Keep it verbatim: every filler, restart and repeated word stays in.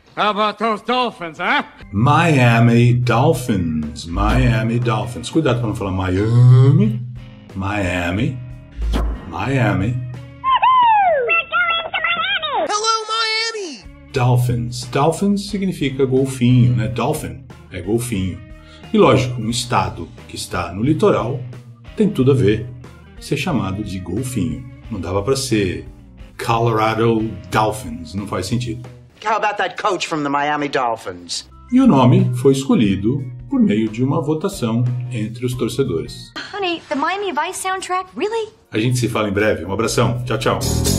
How about those Dolphins, huh? Miami Dolphins. Miami Dolphins. Cuidado para não falar Miami. Miami. Miami. Hello, Miami! Dolphins. Dolphins significa golfinho, né? Dolphin é golfinho. E lógico, um estado que está no litoral tem tudo a ver ser chamado de golfinho. Não dava para ser Colorado Dolphins, não faz sentido. How about that coach from the Miami Dolphins? E o nome foi escolhido por meio de uma votação entre os torcedores. Honey, the Miami Vice soundtrack? Really? A gente se fala em breve. Um abração. Tchau, tchau.